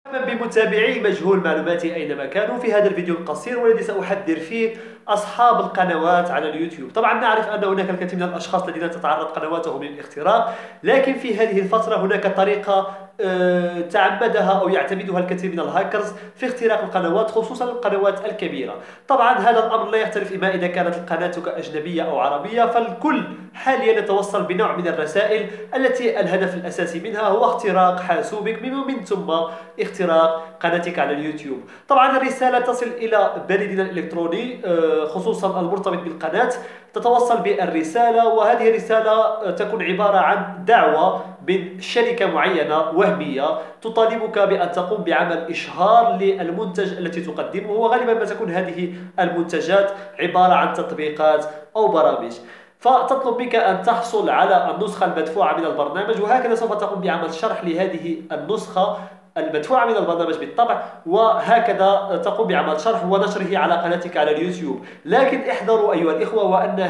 بمتابعي مجهول معلوماتي أينما كانوا في هذا الفيديو القصير والذي سأحذر فيه أصحاب القنوات على اليوتيوب. طبعا نعرف أن هناك الكثير من الأشخاص الذين تتعرض قنواتهم للاختراق، لكن في هذه الفترة هناك طريقة تعمدها أو يعتمدها الكثير من الهاكرز في اختراق القنوات، خصوصا القنوات الكبيرة. طبعا هذا الأمر لا يختلف إما إذا كانت قناتك أجنبية أو عربية، فالكل حاليا يتوصل بنوع من الرسائل التي الهدف الأساسي منها هو اختراق حاسوبك، من ثم اختراق قناتك على اليوتيوب. طبعا الرسالة تصل إلى بريدنا الإلكتروني خصوصا المرتبط بالقناة، تتوصل بالرسالة، وهذه الرسالة تكون عبارة عن دعوة من شركة معينة وهمية تطالبك بأن تقوم بعمل إشهار للمنتج التي تقدمه، وغالبا ما تكون هذه المنتجات عبارة عن تطبيقات أو برامج. فتطلب منك أن تحصل على النسخة المدفوعة من البرنامج، وهكذا سوف تقوم بعمل شرح لهذه النسخة المدفوعة من البرنامج بالطبع، وهكذا تقوم بعمل شرح ونشره على قناتك على اليوتيوب. لكن احذروا أيها الإخوة، وأن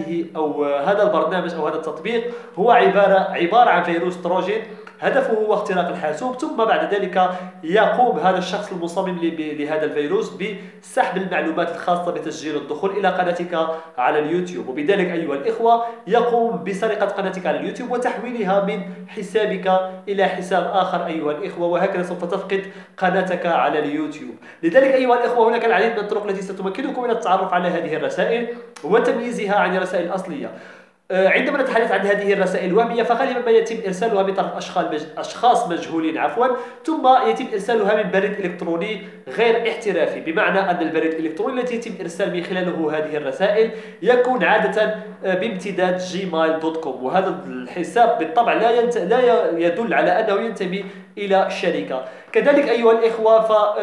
هذا البرنامج أو هذا التطبيق هو عبارة عن فيروس تروجين، هدفه هو اختراق الحاسوب، ثم بعد ذلك يقوم هذا الشخص المصمم لهذا الفيروس بسحب المعلومات الخاصة بتسجيل الدخول إلى قناتك على اليوتيوب، وبذلك أيها الإخوة يقوم بسرقة قناتك على اليوتيوب وتحويلها من حسابك إلى حساب آخر أيها الإخوة، وهكذا سوف تفقد قناتك على اليوتيوب. لذلك أيها الإخوة هناك العديد من الطرق التي ستمكنكم من التعرف على هذه الرسائل وتمييزها عن الرسائل الأصلية. عندما نتحدث عن هذه الرسائل الوهمية، فغالبا ما يتم إرسالها من طرف أشخاص مجهولين ثم يتم إرسالها من بريد إلكتروني غير احترافي، بمعنى أن البريد الإلكتروني الذي يتم إرسال من خلاله هذه الرسائل يكون عادة بامتداد gmail.com، وهذا الحساب بالطبع لا يدل على أنه ينتمي إلى شركة. كذلك أيها الإخوة،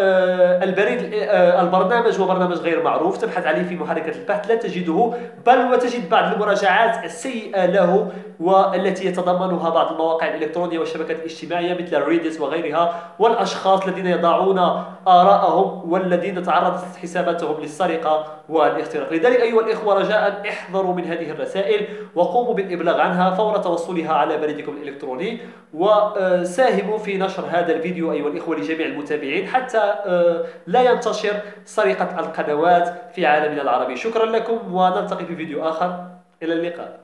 البرنامج هو برنامج غير معروف، تبحث عليه في محركة البحث لا تجده، بل وتجد بعض المراجعات السيئة له والتي يتضمنها بعض المواقع الإلكترونية والشبكات الاجتماعية مثل ريديت وغيرها، والأشخاص الذين يضعون آراءهم والذين تعرضت حساباتهم للسرقة والاختراق. لذلك أيها الإخوة رجاء احذروا من هذه الرسائل وقوموا بالإبلاغ عنها فور توصلها على بريدكم الإلكتروني، وساهموا في نشر هذا الفيديو أيها الإخوة لجميع المتابعين حتى لا ينتشر سرقة القنوات في عالمنا العربي. شكرا لكم ونلتقي في فيديو آخر، إلى اللقاء.